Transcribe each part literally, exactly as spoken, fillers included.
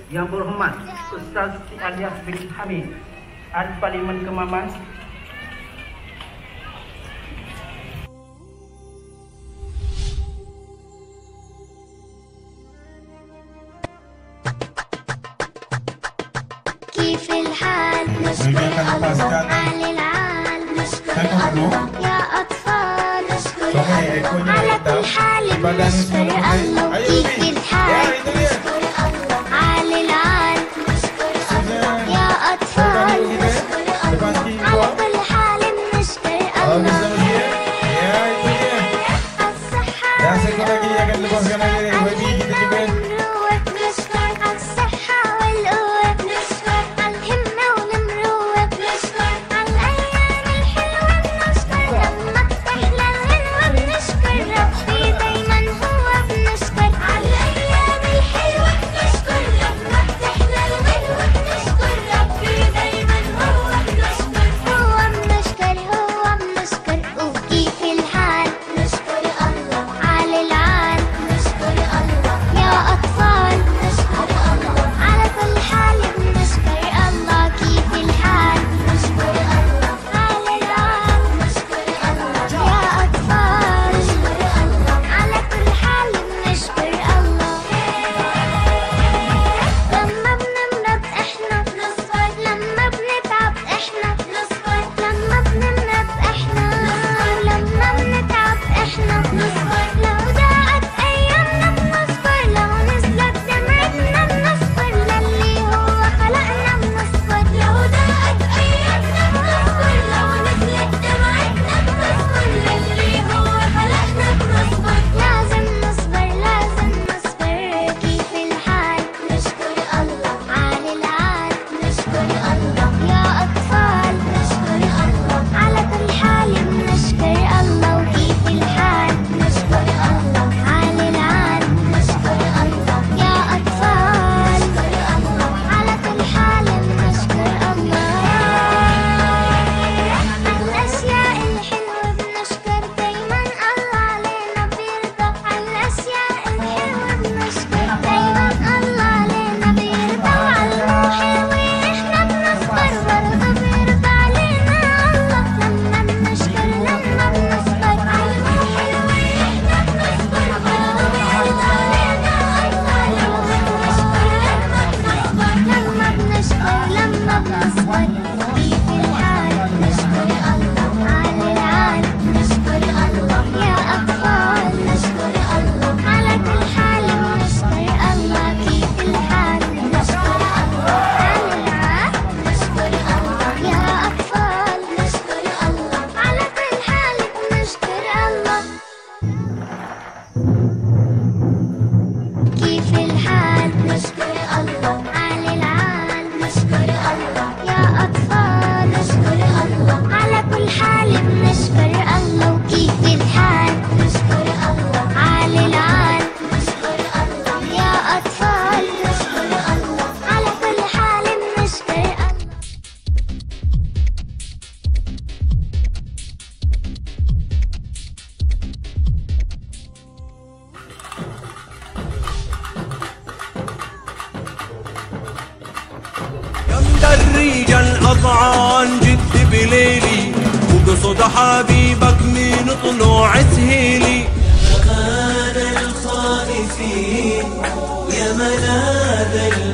Yang berhormat Ustaz Siti Alias bin Hamid, Ahli Parlimen Kemaman. كيف الحال؟ نشكر الله على العال، نشكر الله يا أطفال، نشكر الله على كل حال، نشكر الله. كيف الحال؟ نشكر الله على العال، نشكر الله يا أطفال، نشكر الله على كل حال، نشكر الله. أضعان جد بليلي وقصد حبيبك من طلوع سهيلي. أمان الخائفين يا ملاذ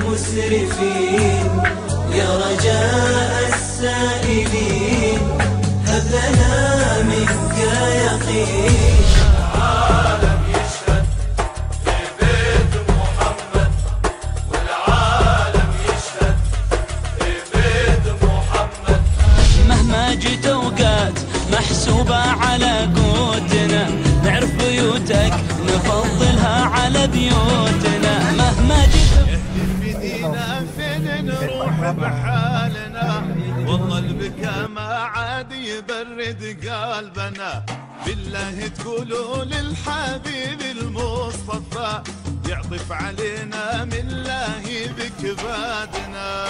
المسرفين يا رجاء السائلين هب لنا منك يقين. محسوبة على قوتنا نعرف بيوتك نفضلها على بيوتنا مهما جيت بدينا فين نروح بحالنا والله البكا ما عاد يبرد قلبنا. بالله تقولوا للحبيب المصطفى يعطف علينا من الله بكبادنا.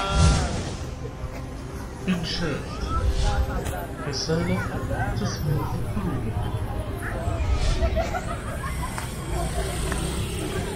إنشاء رسالة تسمى